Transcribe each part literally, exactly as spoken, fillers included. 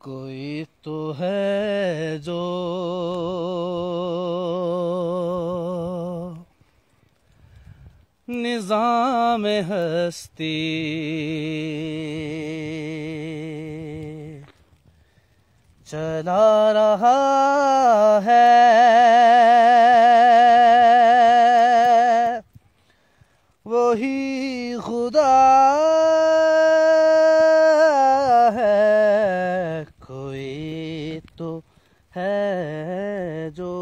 कोई तो है जो निज़ाम हस्ती चला रहा है, वही खुदा है। कोई तो है जो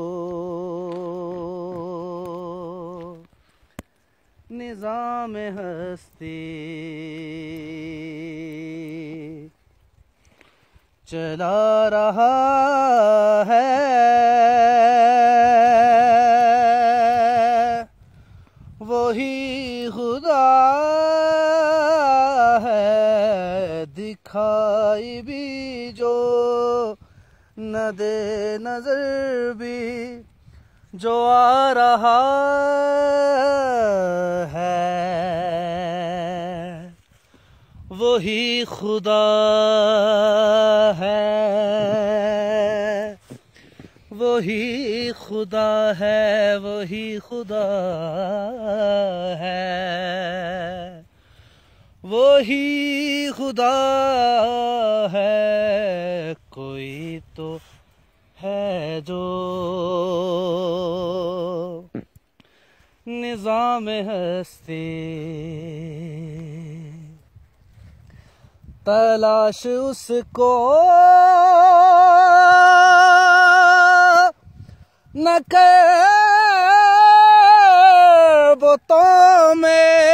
निज़ाम हस्ती चला रहा है, वही खुदा है। दिखाई भी जो न दे नजर भी जो आ रहा है, वही खुदा है, वही खुदा है, वही खुदा है, वही खुदा है। कोई तो है जो निज़ाम हस्ती तलाश उसको न कर बुतों में,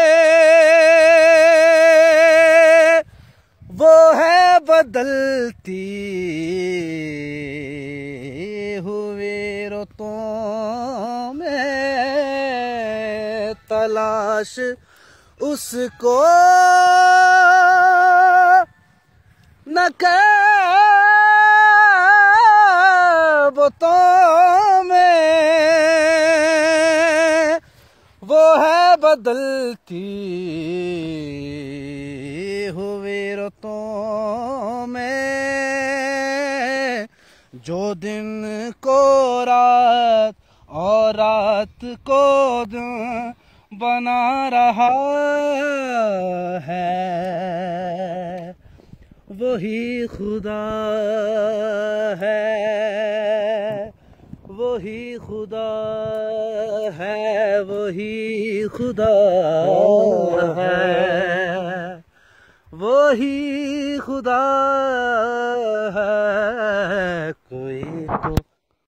वो है बदलती हुए रुतों में। तलाश उसको न कर बुतों में, वो है बदलती हुए रुतों में। जो दिन को रात और रात को दिन बना रहा है, वही खुदा है, वही खुदा है, वही खुदा है, वही खुदा है।